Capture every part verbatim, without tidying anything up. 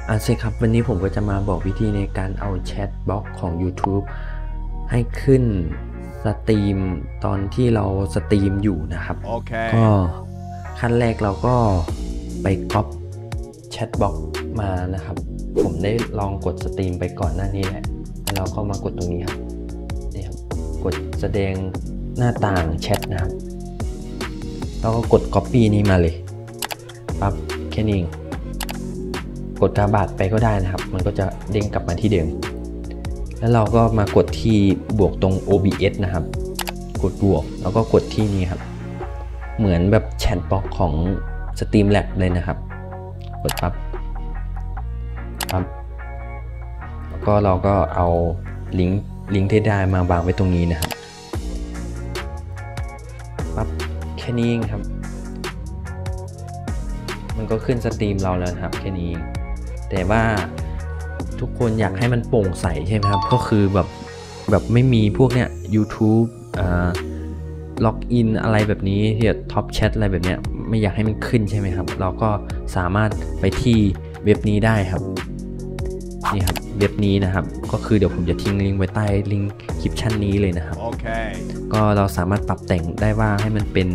อ่ะสิครับวันนี้ผมก็จะมาบอกวิธีในการเอาแชทบล็อกของ YouTube ให้ขึ้นสตรีมตอนที่เราสตรีมอยู่นะครับโอเคก็ขั้นแรกเราก็ไปก๊อปแชทบล็อกมานะครับผมได้ลองกดสตรีมไปก่อนหน้านี้แหละแล้วเราก็มากดตรงนี้ครับนี่ครับกดแสดงหน้าต่างแชทนะครับเราก็กด Copy นี้มาเลยปั๊บแค่นี้กดกาบาดไปก็ได้นะครับมันก็จะเด้งกลับมาที่เดิมแล้วเราก็มากดที่บวกตรง โอ บี เอส นะครับกดบวกแล้วก็กดที่นี่ครับเหมือนแบบแชทบล็อกของ Streamlabs เลยนะครับกดปั๊บปั๊บแล้วก็เราก็เอาลิงก์ลิงก์ที่ได้มาวางไว้ตรงนี้นะครับปั๊บแค่นี้เองครับมันก็ขึ้นสตรีมเราแล้วครับแค่นี้แต่ว่าทุกคนอยากให้มันโปร่งใสใช่ไหมครับก็คือแบบแบบไม่มีพวกเนี้ย YouTube อ่าล็อกอินอะไรแบบนี้ที่ท็อปแชทอะไรแบบเนี้ยไม่อยากให้มันขึ้นใช่ไหมครับเราก็สามารถไปที่เว็บนี้ได้ครับนี่ครับเว็บนี้นะครับก็คือเดี๋ยวผมจะทิ้งลิงก์ไว้ใต้ลิงก์คลิปชั้นนี้เลยนะครับ okay. ก็เราสามารถปรับแต่งได้ว่าให้มันเป็น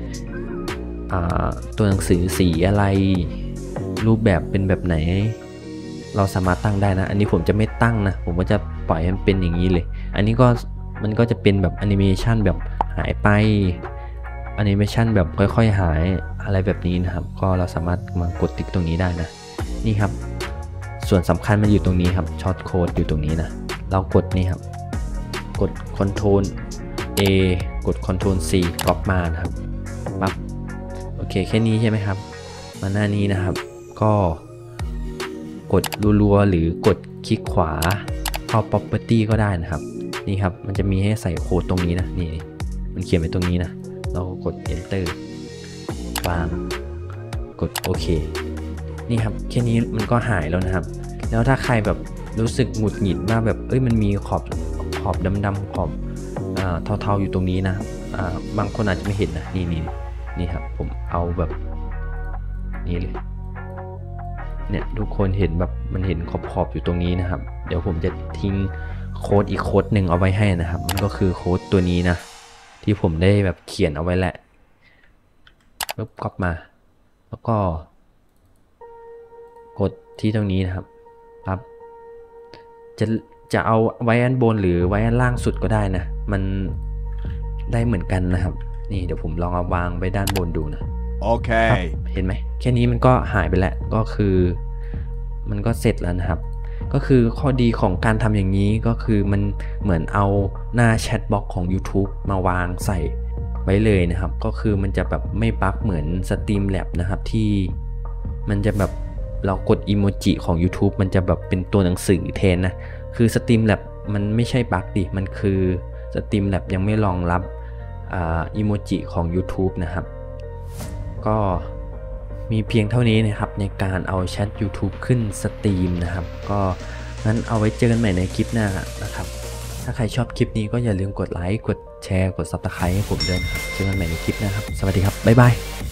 ตัวหนังสือสีอะไรรูปแบบเป็นแบบไหนเราสามารถตั้งได้นะอันนี้ผมจะไม่ตั้งนะผมก็จะปล่อยให้มันเป็นอย่างนี้เลยอันนี้ก็มันก็จะเป็นแบบแอนิเมชันแบบหายไปแอนิเมชันแบบค่อยๆหายอะไรแบบนี้นะครับก็เราสามารถมากดติ๊กตรงนี้ได้นะนี่ครับส่วนสำคัญมันอยู่ตรงนี้ครับช็อตโค้ดอยู่ตรงนี้นะเรากดนี่ครับกด Ctrl A กด Ctrl C ก๊อปมานะครับปั๊บโอเคแค่นี้ใช่ไหมครับมาหน้านี้นะครับก็กดรัวๆหรือกดคลิกขวาเข้า property ก็ได้นะครับนี่ครับมันจะมีให้ใส่โค้ดตรงนี้นะนี่มันเขียนไว้ตรงนี้นะเราก็กด enter วางกดโอเคนี่ครับแค่นี้มันก็หายแล้วนะครับแล้วถ้าใครแบบรู้สึกหงุดหงิดว่าแบบเอ้ยมันมีขอบขอบดำๆขอบอ่าเทาๆอยู่ตรงนี้นะอ่าบางคนอาจจะไม่เห็นนะนี่นี่นี่ครับผมเอาแบบนี้เลยเนี่ยทุกคนเห็นแบบมันเห็นขอบๆอยู่ตรงนี้นะครับเดี๋ยวผมจะทิ้งโค้ดอีกโค้ดหนึ่งเอาไว้ให้นะครับมันก็คือโค้ดตัวนี้นะที่ผมได้แบบเขียนเอาไว้แหละปุ๊บก๊อปมาแล้วก็กดที่ตรงนี้นะครับปั๊บจะจะเอาไว้อันบนหรือไว้อันล่างสุดก็ได้นะมันได้เหมือนกันนะครับนี่เดี๋ยวผมลองเอาวางไว้ด้านบนดูนะโอเคเห็นไหมแค่นี้มันก็หายไปแล้วก็คือมันก็เสร็จแล้วนะครับก็คือข้อดีของการทำอย่างนี้ก็คือมันเหมือนเอาหน้าแชทบล็อกของ YouTube มาวางใส่ไว้เลยนะครับก็คือมันจะแบบไม่บั๊กเหมือน Streamlabs นะครับที่มันจะแบบเรากดอีโมจิของ YouTube มันจะแบบเป็นตัวหนังสือแทนนะคือ Streamlabs มันไม่ใช่บั๊กดิมันคือ Streamlabs ยังไม่รองรับอีโมจิของ YouTube นะครับก็มีเพียงเท่านี้นะครับในการเอาแชท YouTube ขึ้นสตรีมนะครับก็งั้นเอาไว้เจอกันใหม่ในคลิปหน้านะครับถ้าใครชอบคลิปนี้ก็อย่าลืมกดไลค์กดแชร์กด ซับสไครบ์ ให้ผมด้วยนะครับเจอกันใหม่ในคลิปหน้าครับสวัสดีครับบ๊ายบาย